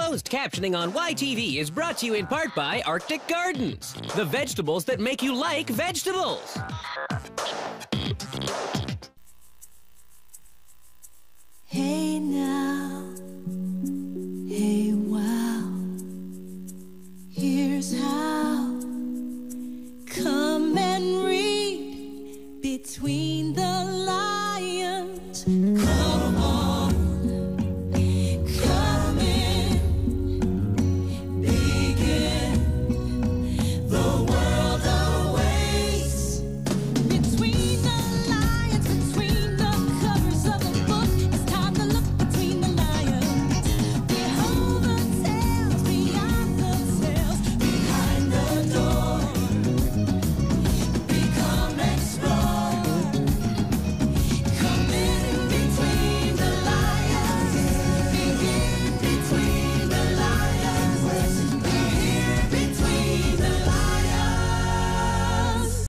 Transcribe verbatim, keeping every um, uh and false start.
Closed captioning on Y T V is brought to you in part by Arctic Gardens, the vegetables that make you like vegetables. Hey now.